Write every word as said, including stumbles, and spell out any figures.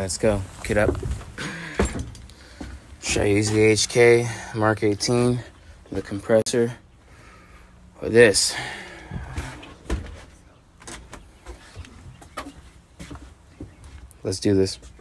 Let's go. Get up. Should I use the H K Mark eighteen, the compressor, or this? Let's do this.